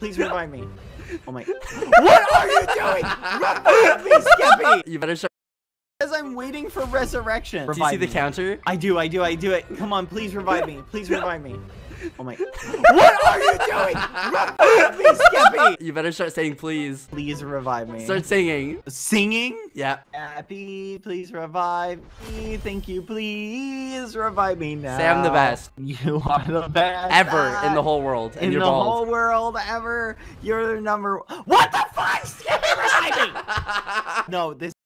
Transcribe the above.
Please revive me. Oh my. What are you doing? Revive me, Skippy! You better start. As I'm waiting for resurrection. Do you see the counter? I do it. Come on, please revive me. Please revive me. Oh my. What are you doing? Revive me, Skippy! You better start saying please. Please revive me. Start singing. Singing? Yeah. Happy, please revive me. Thank you, please revive me now. Say I'm the best. You are the best. Ever in the whole world. And in you're the bald. whole world ever. You're the number. What the fuck? Skippy, revive me! No, this.